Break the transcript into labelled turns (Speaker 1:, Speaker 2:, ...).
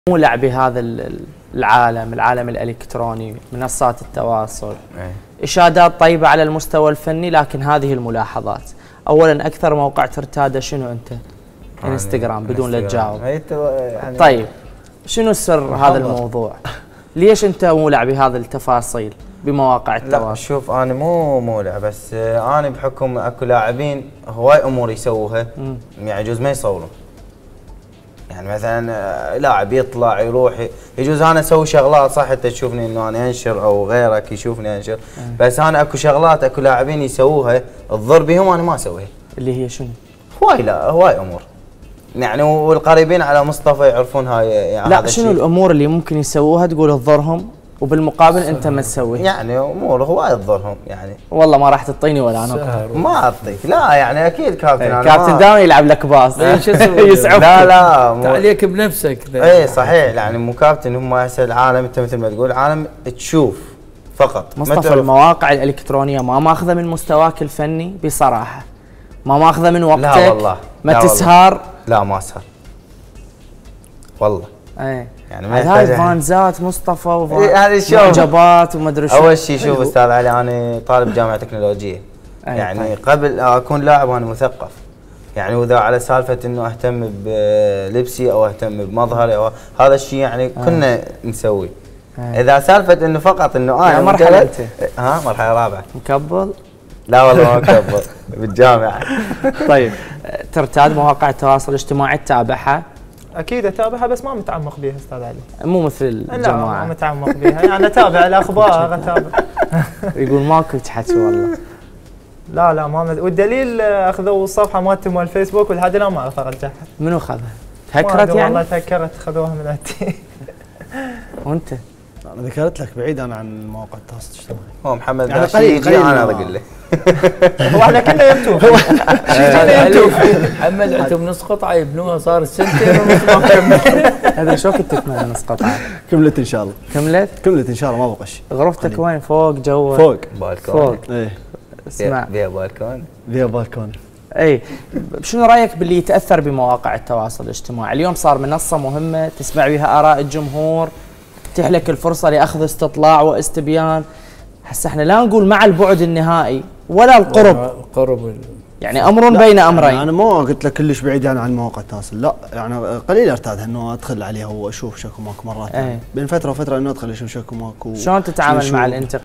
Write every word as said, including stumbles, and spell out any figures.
Speaker 1: مولع بهذا العالم العالم الإلكتروني، منصات التواصل،
Speaker 2: أي.
Speaker 1: إشادات طيبة على المستوى الفني، لكن هذه الملاحظات. أولا أكثر موقع ترتاده شنو أنت؟ انستغرام بدون لا تجاوب.
Speaker 2: يعني
Speaker 1: طيب شنو سر هذا الموضوع؟ ليش أنت مولع بهذه التفاصيل بمواقع التواصل؟
Speaker 2: لا شوف أنا مو مولع، بس أنا بحكم أكو لاعبين هواي أمور يسووها يعني يجوز ما يصورون. يعني مثلا لاعب يطلع يروح، يجوز انا اسوي شغلات صح انت تشوفني انه انا انشر او غيرك يشوفني انشر، بس انا اكو شغلات اكو لاعبين يسووها تضر بهم انا ما اسويها.
Speaker 1: اللي هي شنو؟
Speaker 2: هواي لا هواي امور. يعني والقريبين على مصطفى يعرفون هاي يعني
Speaker 1: لا شنو الامور اللي ممكن يسووها تقول تضرهم وبالمقابل انت ما تسويها؟
Speaker 2: يعني امور هواي تضرهم يعني.
Speaker 1: والله ما راح تعطيني ولا انا
Speaker 2: ما اعطيك. لا يعني اكيد كابتن
Speaker 1: ايه كابتن دائما يلعب لك باص
Speaker 2: يسعفك. لا لا
Speaker 3: مو عليك بنفسك.
Speaker 2: اي صحيح، يعني مو كابتن هم هسه العالم انت مثل ما تقول عالم تشوف فقط.
Speaker 1: مصطفى المواقع الالكترونيه ما ماخذه من مستواك الفني بصراحه، ما ماخذه من وقتك.
Speaker 2: لا والله
Speaker 1: ما
Speaker 2: لا
Speaker 1: تسهر
Speaker 2: والله. لا ما اسهر والله.
Speaker 1: ايه
Speaker 2: يعني ما
Speaker 1: هاي فانزات مصطفى
Speaker 2: ومعجبات
Speaker 1: وما ادري شو.
Speaker 2: اول شيء شوف استاذ علي انا طالب جامعه تكنولوجيه.
Speaker 1: أيه
Speaker 2: يعني
Speaker 1: طيب.
Speaker 2: قبل اكون لاعب وانا مثقف. يعني واذا على سالفه انه اهتم بلبسي او اهتم بمظهري او هذا الشيء يعني كنا أيه. نسوي. أيه. اذا سالفه انه فقط انه انا
Speaker 1: مرحله انت
Speaker 2: ها مرحله رابعه
Speaker 1: مكبل؟
Speaker 2: لا والله ما مكبل بالجامعه.
Speaker 1: طيب ترتاد مواقع التواصل الاجتماعي تتابعها؟
Speaker 4: اكيد اتابعها بس ما متعمق بيها استاذ علي.
Speaker 1: مو مثل الجماعه.
Speaker 4: لا ما متعمق بيها، يعني اتابع الاخبار اتابع.
Speaker 1: يقول ماكو تحكي والله.
Speaker 4: لا لا ما مد... والدليل اخذوا الصفحه مالتي مال الفيسبوك والهذه لا ما اعرف ارجعها.
Speaker 1: منو خذها؟ تهكرت يعني؟
Speaker 4: والله تهكرت خذوها من عندي.
Speaker 1: وانت؟
Speaker 5: انا ذكرت لك بعيد انا عن مواقع التواصل الاجتماعي.
Speaker 2: هو محمد
Speaker 5: يعني
Speaker 2: قليل قليل انا اقول له.
Speaker 4: هو احنا كنا يمتوه.
Speaker 3: محمد عندهم نص قطعه يبنوها صار سنتين ونص ما كمل.
Speaker 1: هذا شو كنت تتمنى نص قطعه؟
Speaker 5: كملت ان شاء الله.
Speaker 1: كملت؟
Speaker 5: كملت ان شاء الله ما بقى شيء.
Speaker 1: غرفتك وين؟ فوق جو؟
Speaker 5: فوق
Speaker 2: بالكون.
Speaker 1: فوق
Speaker 5: ايه
Speaker 1: اسمع
Speaker 2: بيها بالكون.
Speaker 5: بيها بالكون.
Speaker 1: اي شنو رايك باللي يتاثر بمواقع التواصل الاجتماعي؟ اليوم صار منصه مهمه تسمع بها اراء الجمهور، تتيح لك الفرصه لاخذ استطلاع واستبيان. هسه احنا لا نقول مع البعد النهائي ولا القرب.
Speaker 3: القرب
Speaker 1: يعني امر بين امرين.
Speaker 5: يعني انا ما قلت لك كلش بعيد يعني عن مواقع التواصل، لا يعني قليل ارتادها انه ادخل عليها واشوف شكو ماكو مرات. يعني بين فتره وفتره انه ادخل اشوف شكو ماكو.
Speaker 1: شلون تتعامل مع الانتقاد؟